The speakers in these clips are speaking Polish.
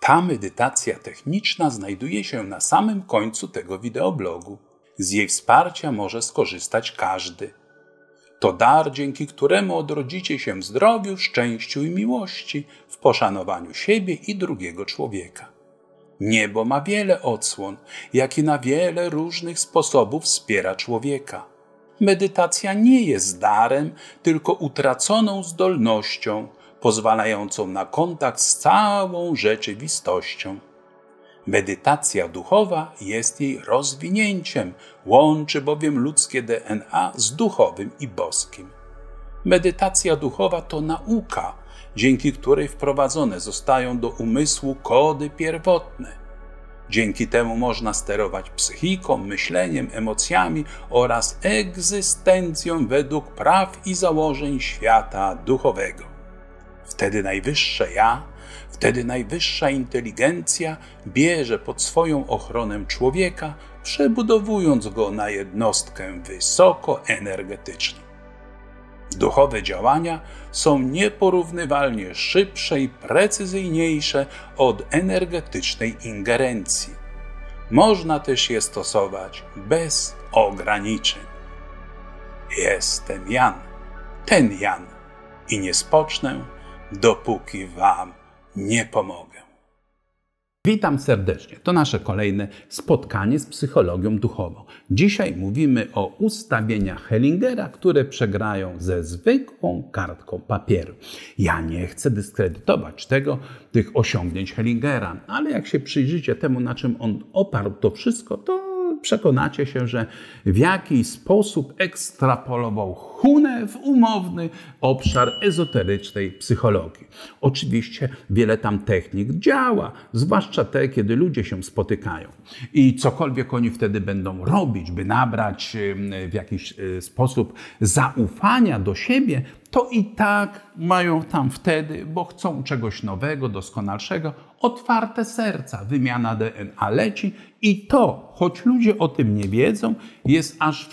Ta medytacja techniczna znajduje się na samym końcu tego wideoblogu. Z jej wsparcia może skorzystać każdy. To dar, dzięki któremu odrodzicie się w zdrowiu, szczęściu i miłości, w poszanowaniu siebie i drugiego człowieka. Niebo ma wiele odsłon, jak i na wiele różnych sposobów wspiera człowieka. Medytacja nie jest darem, tylko utraconą zdolnością, pozwalającą na kontakt z całą rzeczywistością. Medytacja duchowa jest jej rozwinięciem, łączy bowiem ludzkie DNA z duchowym i boskim. Medytacja duchowa to nauka, dzięki której wprowadzone zostają do umysłu kody pierwotne. Dzięki temu można sterować psychiką, myśleniem, emocjami oraz egzystencją według praw i założeń świata duchowego. Wtedy najwyższe ja, wtedy najwyższa inteligencja bierze pod swoją ochronę człowieka, przebudowując go na jednostkę wysokoenergetyczną. Duchowe działania są nieporównywalnie szybsze i precyzyjniejsze od energetycznej ingerencji. Można też je stosować bez ograniczeń. Jestem Jan, ten Jan, i nie spocznę, dopóki wam nie pomogę. Witam serdecznie. To nasze kolejne spotkanie z psychologią duchową. Dzisiaj mówimy o ustawieniach Hellingera, które przegrają ze zwykłą kartką papieru. Ja nie chcę dyskredytować tych osiągnięć Hellingera, ale jak się przyjrzycie temu, na czym on oparł to wszystko, to przekonacie się, że w jakiś sposób ekstrapolował Hunę w umowny obszar ezoterycznej psychologii. Oczywiście wiele tam technik działa, zwłaszcza te, kiedy ludzie się spotykają. I cokolwiek oni wtedy będą robić, by nabrać w jakiś sposób zaufania do siebie, to i tak mają tam wtedy, bo chcą czegoś nowego, doskonalszego, otwarte serca, wymiana DNA leci i to, choć ludzie o tym nie wiedzą, jest aż w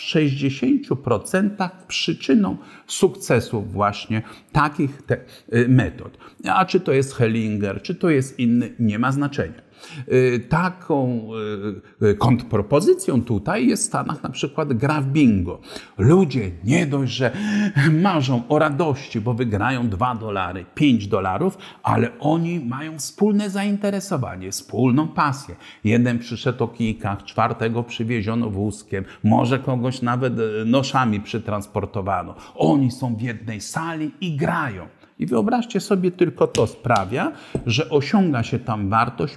60% przyczyną sukcesu właśnie takich metod. A czy to jest Hellinger, czy to jest inny, nie ma znaczenia. Taką kontrpropozycją tutaj jest w Stanach na przykład gra w bingo. Ludzie nie dość, że marzą o radości, bo wygrają $2, $5, ale oni mają wspólne zainteresowanie, wspólną pasję. Jeden przyszedł o kijkach, czwartego przywieziono wózkiem, może kogoś nawet noszami przytransportowano. Oni są w jednej sali i grają. I wyobraźcie sobie, tylko to sprawia, że osiąga się tam wartość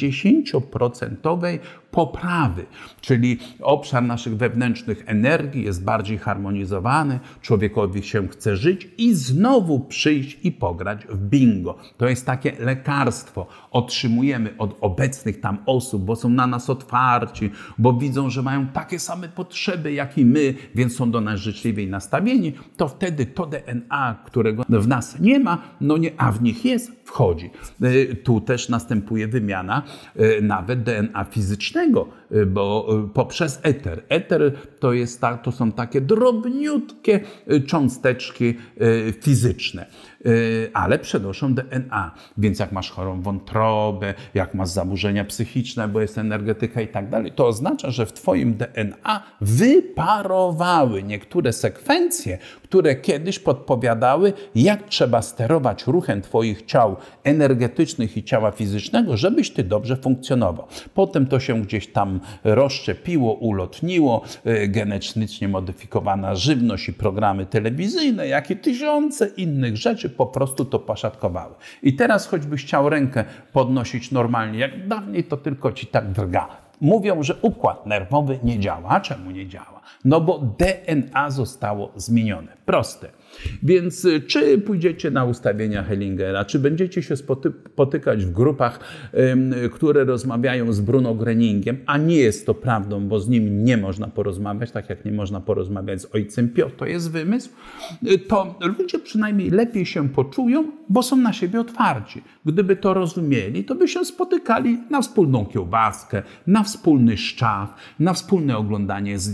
50% poprawy, czyli obszar naszych wewnętrznych energii jest bardziej harmonizowany, człowiekowi się chce żyć i znowu przyjść i pograć w bingo. To jest takie lekarstwo. Otrzymujemy od obecnych tam osób, bo są na nas otwarci, bo widzą, że mają takie same potrzeby jak i my, więc są do nas życzliwiej nastawieni, to wtedy to DNA, którego w nas nie ma, a w nich jest, wchodzi. Tu też następuje wymiana nawet DNA fizycznego, bo poprzez eter. Eter to są takie drobniutkie cząsteczki fizyczne, ale przenoszą DNA. Więc jak masz chorą wątrobę, jak masz zaburzenia psychiczne, bo jest energetyka i tak dalej, to oznacza, że w twoim DNA wyparowały niektóre sekwencje, które kiedyś podpowiadały, jak trzeba sterować ruchem twoich ciał energetycznych i ciała fizycznego, żebyś ty dobrze funkcjonował. Potem to się gdzieś tam rozszczepiło, ulotniło, genetycznie modyfikowana żywność i programy telewizyjne, jak i tysiące innych rzeczy po prostu to poszatkowały. I teraz choćbyś chciał rękę podnosić normalnie jak dawniej, to tylko ci tak drga. Mówią, że układ nerwowy nie działa. A czemu nie działa? No bo DNA zostało zmienione. Proste. Więc czy pójdziecie na ustawienia Hellingera, czy będziecie się spotykać w grupach, które rozmawiają z Bruno Gröningiem, a nie jest to prawdą, bo z nim nie można porozmawiać, tak jak nie można porozmawiać z ojcem Pio, to jest wymysł, to ludzie przynajmniej lepiej się poczują, bo są na siebie otwarci. Gdyby to rozumieli, to by się spotykali na wspólną kiełbaskę, na wspólny szczaw, na wspólne oglądanie zdjęć,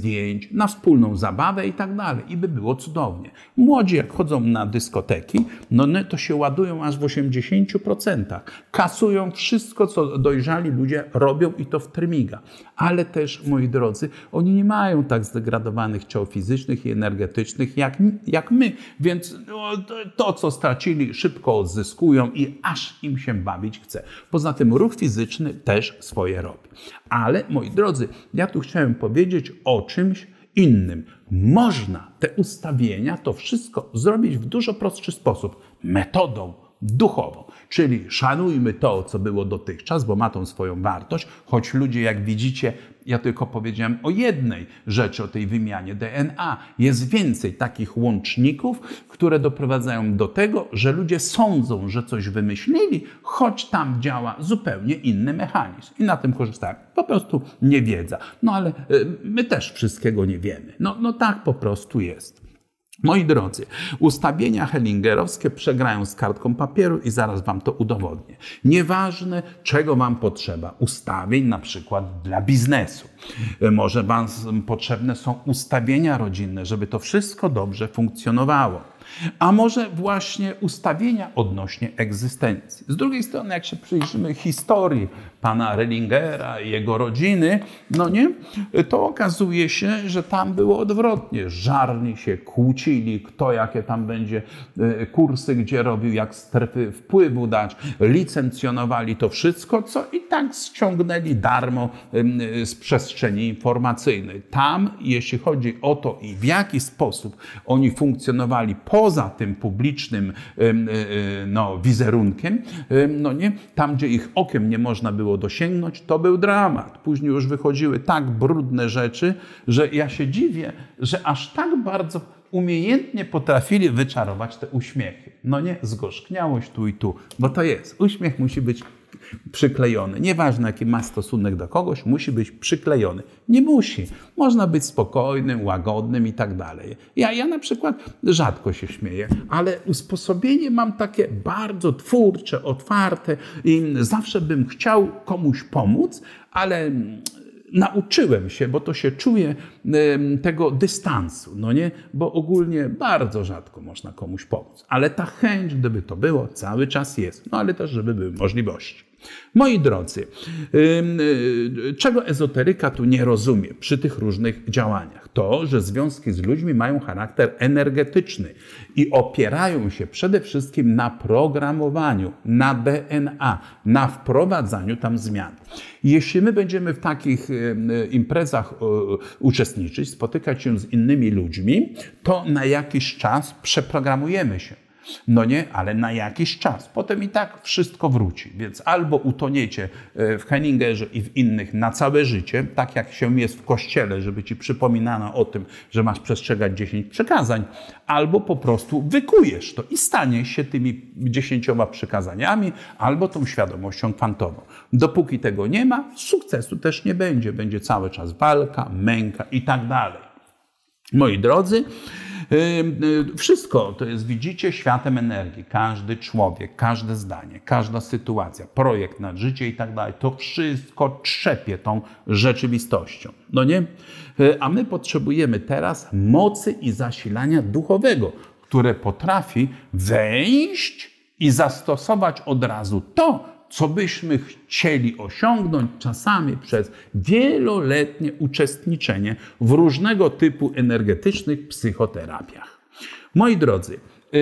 10 na wspólną zabawę i tak dalej. I by było cudownie. Młodzi jak chodzą na dyskoteki, to się ładują aż w 80%. Kasują wszystko, co dojrzali ludzie robią i to w trymiga. Ale też, moi drodzy, oni nie mają tak zdegradowanych ciał fizycznych i energetycznych jak my. Więc to, co stracili, szybko odzyskują i aż im się bawić chce. Poza tym ruch fizyczny też swoje robi. Ale, moi drodzy, ja tu chciałem powiedzieć o czymś innym. Można te ustawienia, to wszystko zrobić w dużo prostszy sposób. Metodą duchową. Czyli szanujmy to, co było dotychczas, bo ma tą swoją wartość, choć ludzie, jak widzicie, ja tylko powiedziałem o jednej rzeczy, o tej wymianie DNA. Jest więcej takich łączników, które doprowadzają do tego, że ludzie sądzą, że coś wymyślili, choć tam działa zupełnie inny mechanizm. I na tym korzystają. Po prostu niewiedza. Ale my też wszystkiego nie wiemy. Tak po prostu jest. Moi drodzy, ustawienia hellingerowskie przegrają z kartką papieru i zaraz wam to udowodnię. Nieważne, czego wam potrzeba. Ustawień na przykład dla biznesu. Może wam potrzebne są ustawienia rodzinne, żeby to wszystko dobrze funkcjonowało. A może właśnie ustawienia odnośnie egzystencji. Z drugiej strony, jak się przyjrzymy historii pana Hellingera i jego rodziny, to okazuje się, że tam było odwrotnie. Żarli się, kłócili, kto jakie tam będzie kursy, gdzie robił, jak strefy wpływu dać, licencjonowali to wszystko, co i tak ściągnęli darmo z przestrzeni informacyjnej. Tam, jeśli chodzi o to i w jaki sposób oni funkcjonowali poza tym publicznym wizerunkiem, tam, gdzie ich okiem nie można było dosięgnąć, to był dramat. Później już wychodziły tak brudne rzeczy, że ja się dziwię, że aż tak bardzo umiejętnie potrafili wyczarować te uśmiechy. Zgorzkniałość tu i tu, bo to jest. Uśmiech musi być przyklejony. Nieważne, jaki ma stosunek do kogoś, musi być przyklejony. Nie musi. Można być spokojnym, łagodnym i tak dalej. Ja na przykład rzadko się śmieję, ale usposobienie mam takie bardzo twórcze, otwarte i zawsze bym chciał komuś pomóc, ale nauczyłem się, bo to się czuje, tego dystansu, bo ogólnie bardzo rzadko można komuś pomóc. Ale ta chęć, gdyby to było, cały czas jest. Ale też, żeby były możliwości. Moi drodzy, czego ezoteryka tu nie rozumie przy tych różnych działaniach? To, że związki z ludźmi mają charakter energetyczny i opierają się przede wszystkim na programowaniu, na DNA, na wprowadzaniu tam zmian. Jeśli my będziemy w takich imprezach uczestniczyć, spotykać się z innymi ludźmi, to na jakiś czas przeprogramujemy się. Ale na jakiś czas. Potem i tak wszystko wróci. Więc albo utoniecie w Hellingerze i w innych na całe życie, tak jak się jest w kościele, żeby ci przypominano o tym, że masz przestrzegać 10 przykazań, albo po prostu wykujesz to i staniesz się tymi 10 przykazaniami, albo tą świadomością kwantową. Dopóki tego nie ma, sukcesu też nie będzie. Będzie cały czas walka, męka i tak dalej. Moi drodzy, wszystko to jest, widzicie, światem energii. Każdy człowiek, każde zdanie, każda sytuacja, projekt na życie i tak dalej, to wszystko trzepie tą rzeczywistością. A my potrzebujemy teraz mocy i zasilania duchowego, które potrafi wejść i zastosować od razu to, co byśmy chcieli osiągnąć czasami przez wieloletnie uczestniczenie w różnego typu energetycznych psychoterapiach. Moi drodzy,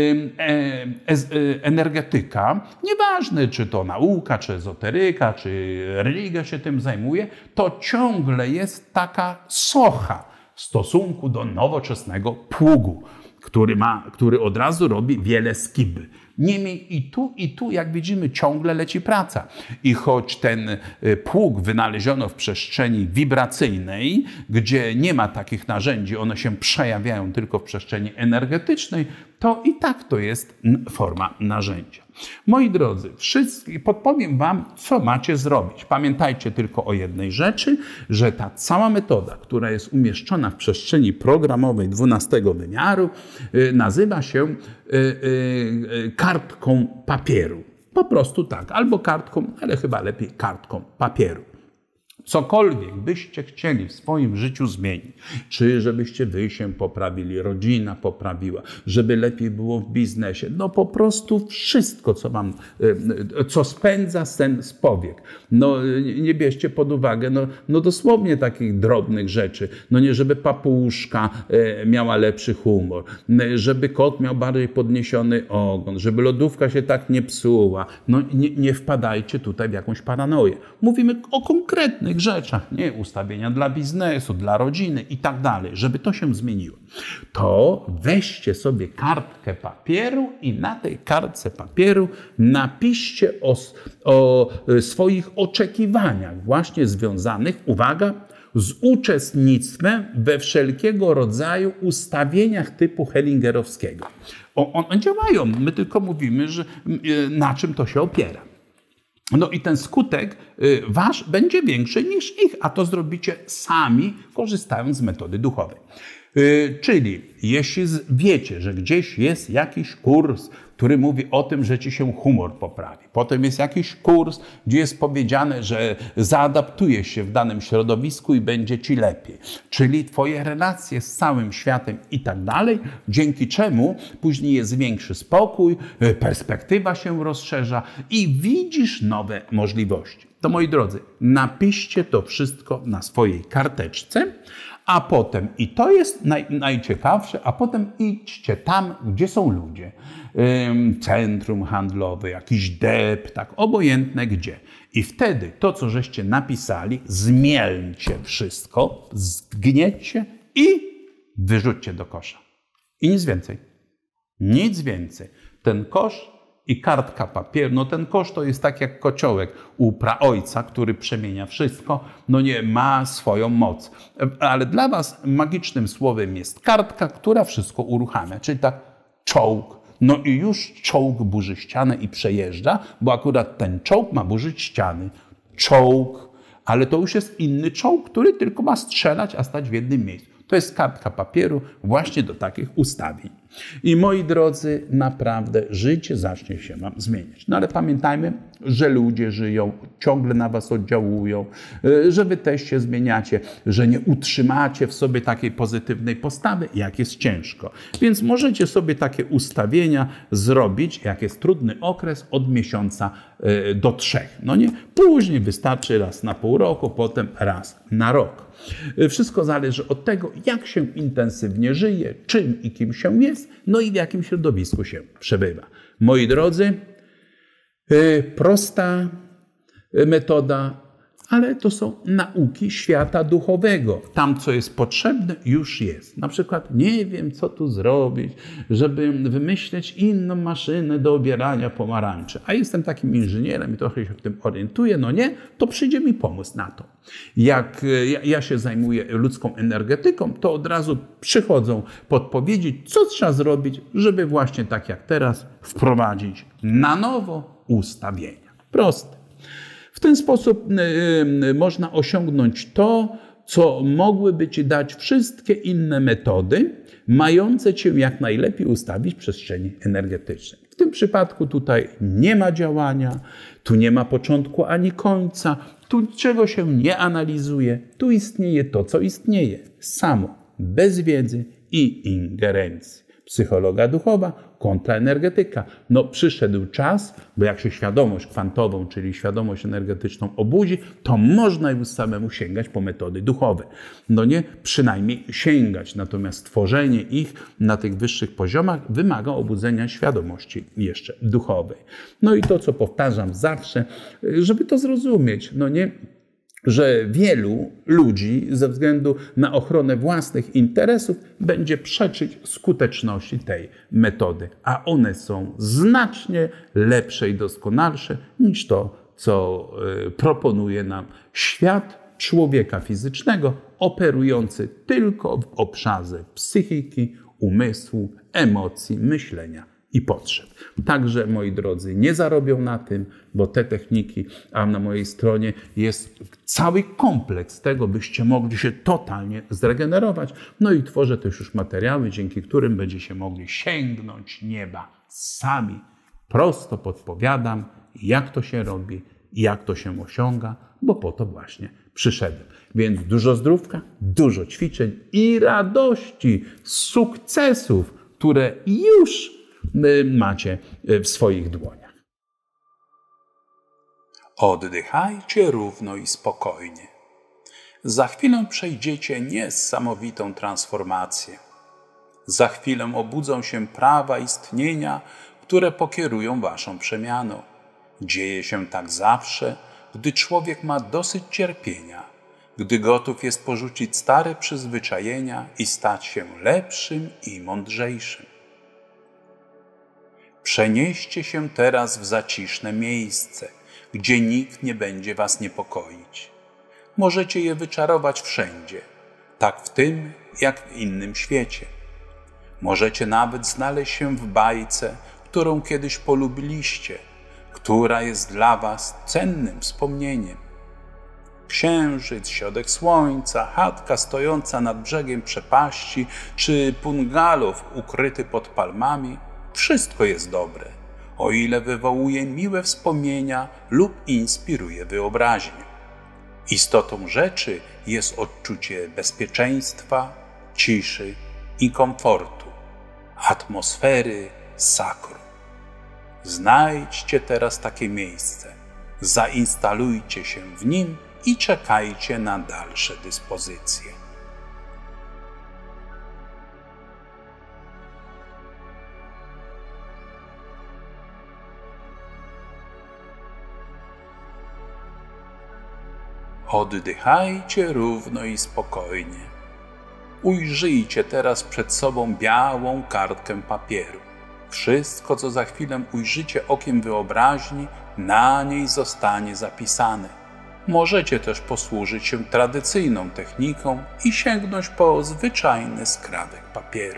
energetyka, nieważne czy to nauka, czy ezoteryka, czy religia się tym zajmuje, to ciągle jest taka socha w stosunku do nowoczesnego pługu, który od razu robi wiele skiby. Niemniej i tu, jak widzimy, ciągle leci praca. I choć ten pług wynaleziono w przestrzeni wibracyjnej, gdzie nie ma takich narzędzi, one się przejawiają tylko w przestrzeni energetycznej, to i tak to jest forma narzędzia. Moi drodzy, podpowiem wam, co macie zrobić. Pamiętajcie tylko o jednej rzeczy, że ta cała metoda, która jest umieszczona w przestrzeni programowej 12 wymiaru, nazywa się kartką papieru. Po prostu tak, albo kartką, ale chyba lepiej kartką papieru. Cokolwiek byście chcieli w swoim życiu zmienić, czy żebyście wy się poprawili, rodzina poprawiła, żeby lepiej było w biznesie, no po prostu wszystko, co spędza sen z powiek. No nie bierzcie pod uwagę, no dosłownie takich drobnych rzeczy. No nie, żeby papuszka miała lepszy humor, żeby kot miał bardziej podniesiony ogon, żeby lodówka się tak nie psuła. No nie wpadajcie tutaj w jakąś paranoję. Mówimy o konkretnych rzeczach, nie ustawienia dla biznesu, dla rodziny i tak dalej, żeby to się zmieniło. To weźcie sobie kartkę papieru i na tej kartce papieru napiszcie o swoich oczekiwaniach właśnie związanych, uwaga, z uczestnictwem we wszelkiego rodzaju ustawieniach typu hellingerowskiego. One działają, my tylko mówimy, że na czym to się opiera. No i ten skutek wasz będzie większy niż ich, a to zrobicie sami, korzystając z metody duchowej. Czyli jeśli wiecie, że gdzieś jest jakiś kurs, który mówi o tym, że ci się humor poprawi. Potem jest jakiś kurs, gdzie jest powiedziane, że zaadaptujesz się w danym środowisku i będzie ci lepiej. Czyli twoje relacje z całym światem i tak dalej, dzięki czemu później jest większy spokój, perspektywa się rozszerza i widzisz nowe możliwości. To moi drodzy, napiszcie to wszystko na swojej karteczce, a potem, i to jest najciekawsze, a potem idźcie tam, gdzie są ludzie. Centrum handlowe, jakiś deptak, obojętne gdzie. I wtedy to, co żeście napisali, zmielcie wszystko, zgniecie i wyrzućcie do kosza. I nic więcej. Nic więcej. Ten kosz i kartka papieru, no ten kosz to jest tak jak kociołek u praojca, który przemienia wszystko, no nie ma swoją moc. Ale dla was magicznym słowem jest kartka, która wszystko uruchamia, czyli tak czołg. No i już czołg burzy ścianę i przejeżdża, bo akurat ten czołg ma burzyć ściany. Czołg, ale to już jest inny czołg, który tylko ma strzelać, a stać w jednym miejscu. To jest kartka papieru właśnie do takich ustawień. I moi drodzy, naprawdę życie zacznie się wam zmieniać. No ale pamiętajmy, że ludzie żyją, ciągle na was oddziałują, że wy też się zmieniacie, że nie utrzymacie w sobie takiej pozytywnej postawy, jak jest ciężko. Więc możecie sobie takie ustawienia zrobić, jak jest trudny okres, od miesiąca do 3. No nie? Później wystarczy raz na pół roku, potem raz na rok. Wszystko zależy od tego, jak się intensywnie żyje, czym i kim się jest, no i w jakim środowisku się przebywa. Moi drodzy, prosta metoda, ale to są nauki świata duchowego. Tam, co jest potrzebne, już jest. Na przykład nie wiem, co tu zrobić, żeby wymyśleć inną maszynę do obierania pomarańczy. A jestem takim inżynierem i trochę się w tym orientuję, no nie, to przyjdzie mi pomysł na to. Jak ja się zajmuję ludzką energetyką, to od razu przychodzą podpowiedzi, co trzeba zrobić, żeby właśnie tak jak teraz wprowadzić na nowo ustawienia. Proste. W ten sposób można osiągnąć to, co mogłyby ci dać wszystkie inne metody, mające cię jak najlepiej ustawić w przestrzeni energetycznej. W tym przypadku tutaj nie ma działania, tu nie ma początku ani końca, tu czego się nie analizuje, tu istnieje to, co istnieje, samo, bez wiedzy i ingerencji. Psychologia duchowa kontra energetyka. No przyszedł czas, bo jak się świadomość kwantową, czyli świadomość energetyczną obudzi, to można już samemu sięgać po metody duchowe. No nie, przynajmniej sięgać, natomiast tworzenie ich na tych wyższych poziomach wymaga obudzenia świadomości jeszcze duchowej. No i to, co powtarzam zawsze, żeby to zrozumieć, no nie, że wielu ludzi ze względu na ochronę własnych interesów będzie przeczyć skuteczności tej metody, a one są znacznie lepsze i doskonalsze niż to, co proponuje nam świat człowieka fizycznego, operujący tylko w obszarze psychiki, umysłu, emocji, myślenia i potrzeb. Także, moi drodzy, nie zarobią na tym, bo te techniki, a na mojej stronie jest cały kompleks tego, byście mogli się totalnie zregenerować. No i tworzę też już materiały, dzięki którym będziecie mogli sięgnąć nieba sami. Prosto podpowiadam, jak to się robi, jak to się osiąga, bo po to właśnie przyszedłem. Więc dużo zdrówka, dużo ćwiczeń i radości, sukcesów, które już macie w swoich dłoniach. Oddychajcie równo i spokojnie. Za chwilę przejdziecie niesamowitą transformację. Za chwilę obudzą się prawa istnienia, które pokierują waszą przemianą. Dzieje się tak zawsze, gdy człowiek ma dosyć cierpienia, gdy gotów jest porzucić stare przyzwyczajenia i stać się lepszym i mądrzejszym. Przenieście się teraz w zaciszne miejsce, gdzie nikt nie będzie was niepokoić. Możecie je wyczarować wszędzie, tak w tym, jak w innym świecie. Możecie nawet znaleźć się w bajce, którą kiedyś polubiliście, która jest dla was cennym wspomnieniem. Księżyc, środek słońca, chatka stojąca nad brzegiem przepaści, czy bungalow ukryty pod palmami, wszystko jest dobre, o ile wywołuje miłe wspomnienia lub inspiruje wyobraźnię. Istotą rzeczy jest odczucie bezpieczeństwa, ciszy i komfortu, atmosfery sakrum. Znajdźcie teraz takie miejsce, zainstalujcie się w nim i czekajcie na dalsze dyspozycje. Oddychajcie równo i spokojnie. Ujrzyjcie teraz przed sobą białą kartkę papieru. Wszystko, co za chwilę ujrzycie okiem wyobraźni, na niej zostanie zapisane. Możecie też posłużyć się tradycyjną techniką i sięgnąć po zwyczajny skrawek papieru.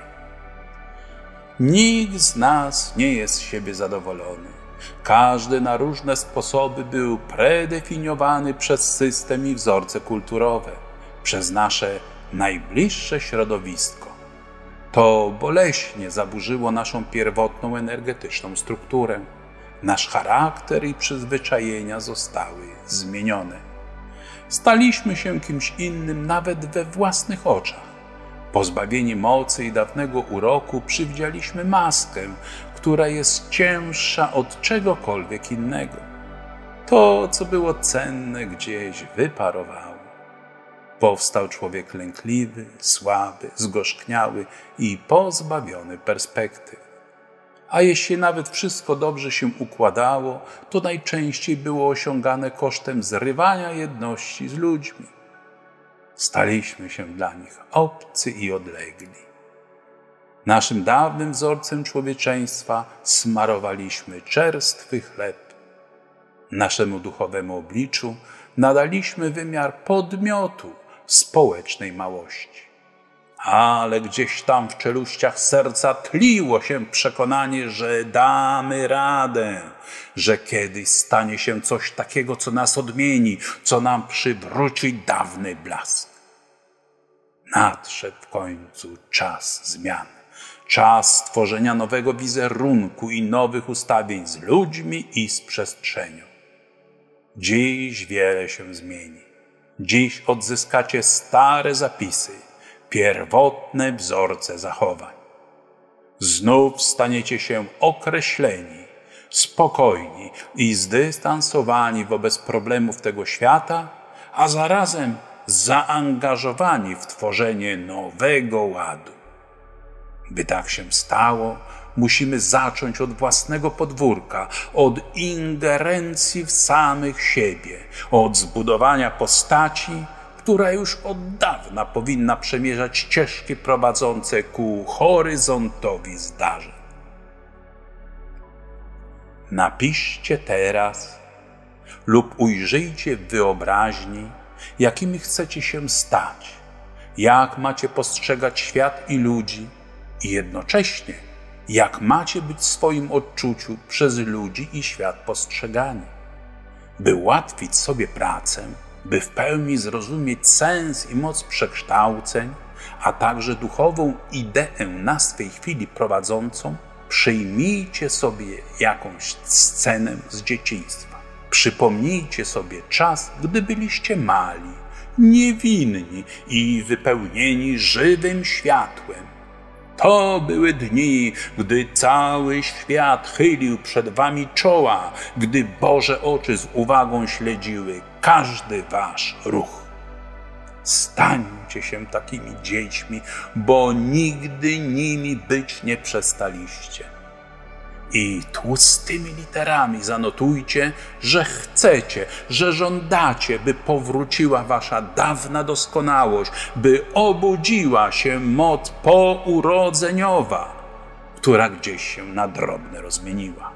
Nikt z nas nie jest z siebie zadowolony. Każdy na różne sposoby był predefiniowany przez system i wzorce kulturowe, przez nasze najbliższe środowisko. To boleśnie zaburzyło naszą pierwotną energetyczną strukturę. Nasz charakter i przyzwyczajenia zostały zmienione. Staliśmy się kimś innym nawet we własnych oczach. Pozbawieni mocy i dawnego uroku przywdzialiśmy maskę, która jest cięższa od czegokolwiek innego. To, co było cenne, gdzieś wyparowało. Powstał człowiek lękliwy, słaby, zgorzkniały i pozbawiony perspektyw. A jeśli nawet wszystko dobrze się układało, to najczęściej było osiągane kosztem zrywania jedności z ludźmi. Staliśmy się dla nich obcy i odlegli. Naszym dawnym wzorcem człowieczeństwa smarowaliśmy czerstwy chleb. Naszemu duchowemu obliczu nadaliśmy wymiar podmiotu społecznej małości. Ale gdzieś tam w czeluściach serca tliło się przekonanie, że damy radę, że kiedyś stanie się coś takiego, co nas odmieni, co nam przywróci dawny blask. Nadszedł w końcu czas zmian, czas stworzenia nowego wizerunku i nowych ustawień z ludźmi i z przestrzenią. Dziś wiele się zmieni. Dziś odzyskacie stare zapisy, pierwotne wzorce zachowań. Znów staniecie się określeni, spokojni i zdystansowani wobec problemów tego świata, a zarazem zaangażowani w tworzenie nowego ładu. By tak się stało, musimy zacząć od własnego podwórka, od ingerencji w samych siebie, od zbudowania postaci, która już od dawna powinna przemierzać ścieżki prowadzące ku horyzontowi zdarzeń. Napiszcie teraz lub ujrzyjcie w wyobraźni, jakimi chcecie się stać, jak macie postrzegać świat i ludzi i jednocześnie jak macie być w swoim odczuciu przez ludzi i świat postrzegani. By ułatwić sobie pracę, by w pełni zrozumieć sens i moc przekształceń, a także duchową ideę na swej chwili prowadzącą, przyjmijcie sobie jakąś scenę z dzieciństwa. Przypomnijcie sobie czas, gdy byliście mali, niewinni i wypełnieni żywym światłem. To były dni, gdy cały świat chylił przed wami czoła, gdy Boże oczy z uwagą śledziły każdy wasz ruch. Stańcie się takimi dziećmi, bo nigdy nimi być nie przestaliście. I tłustymi literami zanotujcie, że chcecie, że żądacie, by powróciła wasza dawna doskonałość, by obudziła się moc pourodzeniowa, która gdzieś się na drobne rozmieniła.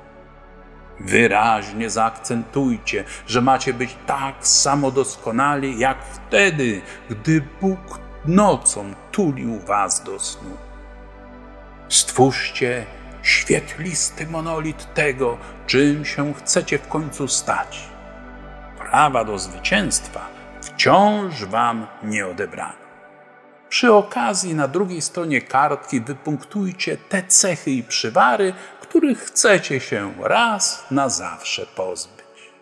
Wyraźnie zaakcentujcie, że macie być tak samo doskonali, jak wtedy, gdy Bóg nocą tulił was do snu. Stwórzcie świetlisty monolit tego, czym się chcecie w końcu stać. Prawa do zwycięstwa wciąż wam nie odebrano. Przy okazji na drugiej stronie kartki wypunktujcie te cechy i przywary, których chcecie się raz na zawsze pozbyć.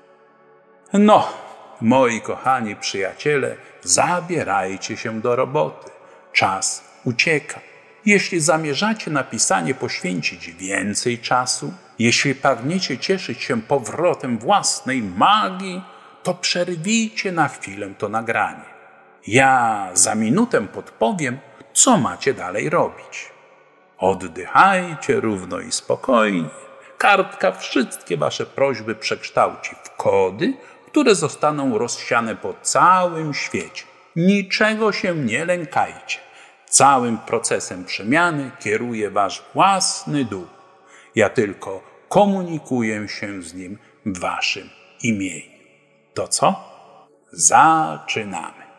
No, moi kochani przyjaciele, zabierajcie się do roboty. Czas ucieka. Jeśli zamierzacie na pisanie poświęcić więcej czasu, jeśli pragniecie cieszyć się powrotem własnej magii, to przerwijcie na chwilę to nagranie. Ja za minutę podpowiem, co macie dalej robić. Oddychajcie równo i spokojnie. Kartka wszystkie wasze prośby przekształci w kody, które zostaną rozsiane po całym świecie. Niczego się nie lękajcie. Całym procesem przemiany kieruje wasz własny duch. Ja tylko komunikuję się z nim w waszym imieniu. To co? Zaczynamy.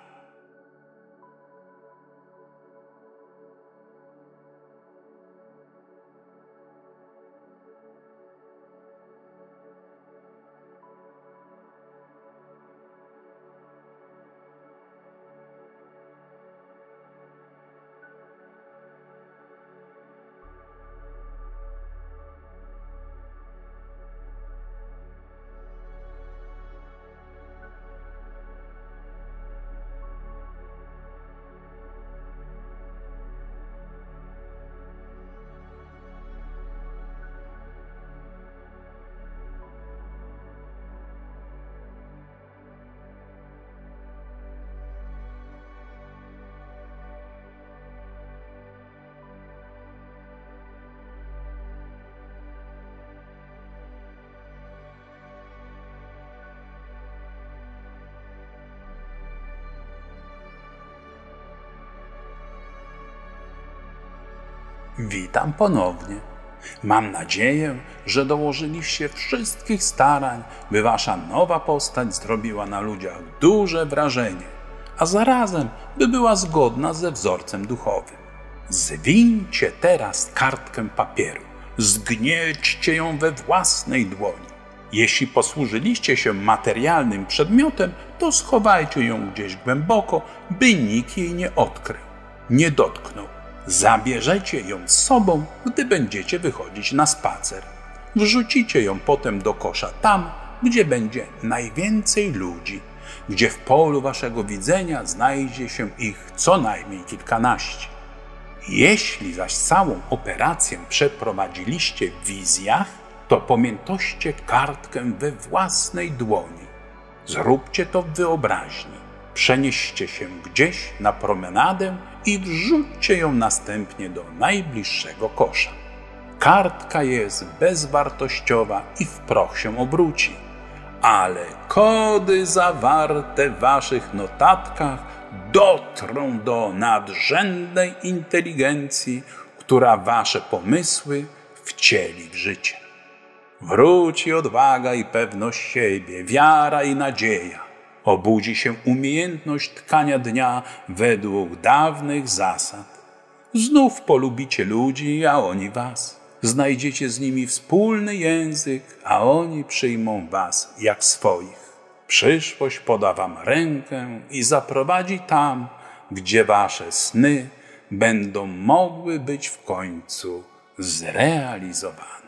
Witam ponownie. Mam nadzieję, że dołożyliście wszystkich starań, by wasza nowa postać zrobiła na ludziach duże wrażenie, a zarazem by była zgodna ze wzorcem duchowym. Zwinьcie teraz kartkę papieru, zgniećcie ją we własnej dłoni. Jeśli posłużyliście się materialnym przedmiotem, to schowajcie ją gdzieś głęboko, by nikt jej nie odkrył, nie dotknął. Zabierzecie ją z sobą, gdy będziecie wychodzić na spacer. Wrzucicie ją potem do kosza tam, gdzie będzie najwięcej ludzi, gdzie w polu waszego widzenia znajdzie się ich co najmniej kilkanaście. Jeśli zaś całą operację przeprowadziliście w wizjach, to pamiętoście kartkę we własnej dłoni. Zróbcie to w wyobraźni. Przenieście się gdzieś na promenadę i wrzućcie ją następnie do najbliższego kosza. Kartka jest bezwartościowa i w proch się obróci, ale kody zawarte w waszych notatkach dotrą do nadrzędnej inteligencji, która wasze pomysły wcieli w życie. Wróci odwaga i pewność siebie, wiara i nadzieja. Obudzi się umiejętność tkania dnia według dawnych zasad. Znów polubicie ludzi, a oni was. Znajdziecie z nimi wspólny język, a oni przyjmą was jak swoich. Przyszłość poda wam rękę i zaprowadzi tam, gdzie wasze sny będą mogły być w końcu zrealizowane.